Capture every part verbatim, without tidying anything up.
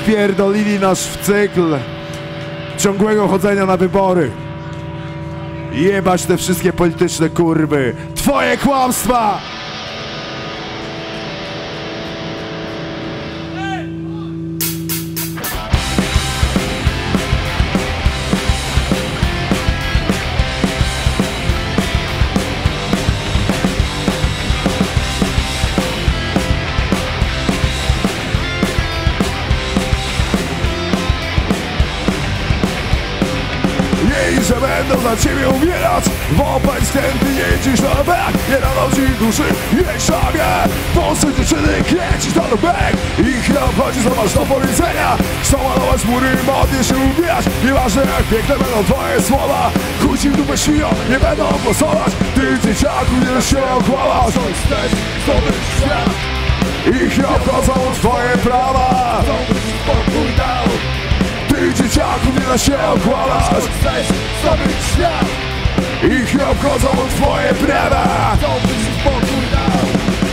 wpierdolili nas w cykl ciągłego chodzenia na wybory. Jebać te wszystkie polityczne kurwy. Twoje kłamstwa! Że będą za ciebie umierać. Wąpać skręty, jeździsz na rowerach. Nie dano ci duszy, jedź sobie. Wąsy dziewczyny, kręcisz na rowerach. Ich nie obchodzi, zobacz do powiedzenia. Chcą malować mury, modnie się ubierać. Nieważne jak piękne będą twoje słowa. Chuj ci w dupę świnią, nie będą głosować. Ty dzieciaku, nie się okłamać. To chcesz zdobyć świat. Ich nie obchodzą twoje prawa. Spokój dał. Ty dzieciaku, nie da się okłamać. Chcesz zdobyć świat. Ich nie obchodzą twoje prawa. To byś spokój dał.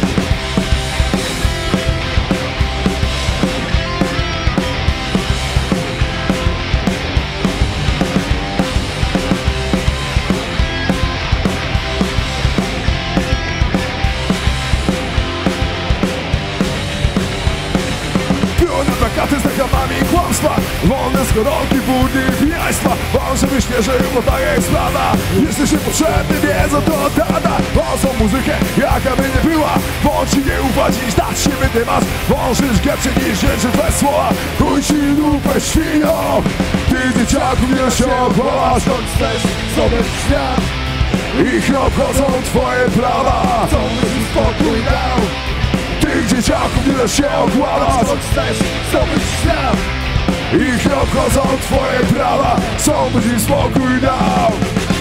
Plakaty z reklamami kłamstwa. Wolne skoroki, budy i pijaństwa. Wam, żebyś nie żył, bo tak jest sprawa. Jesteś niepotrzebny, wiedzą to od tata. Wąsą muzykę, jaka by nie była. Bądź ci nie ufać, niż dać siebie temat. Wążysz gębcie niż rzeczy twoje słowa. Chuj ci dupę świnią. Ty dzieciaku, nie się okłamać. Choć chcesz zdobyć świat. Ich nie obchodzą twoje prawa. Co byś spokój dał. Tych dzieciaków nie da się okłamać. Choć chcesz zdobyć świat. Ich nie obchodzą twoje prawa. Co byś im spokój dał.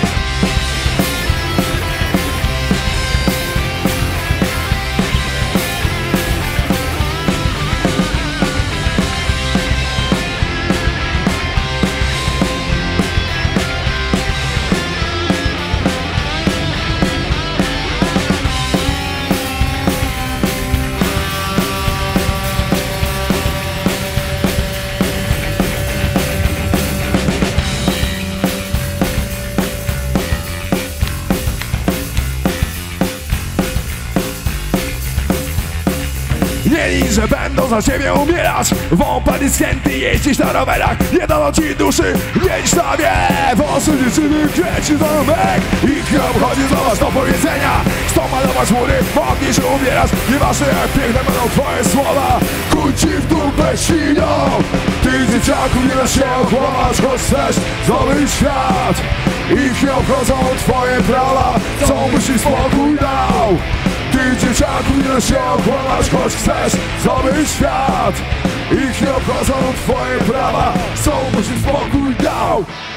Mieli, że będą za ciebie umierać. Wąpać i skręty, jeździć na rowerach. Nie dano ci duszy, jedź sobie. Wąsy dziewczyny, kręcisz na rowerach. Ich nie obchodzi, zobacz do powiedzenia. Chcą malować mury, modnie się ubierać. Nieważne jak piękne będą twoje słowa. Kuj ci w dupę świnią. Ty dzieciaku, nie da się okłamać. Choć chcesz zdobyć świat. Ich nie obchodzą twoje prawa. Co byś im spokój dał. Ty dzieciaku, nie da się okłamać. Choć chcesz zdobyć świat. Ich nie obchodzą twoje prawa. Co byś im spokój dał.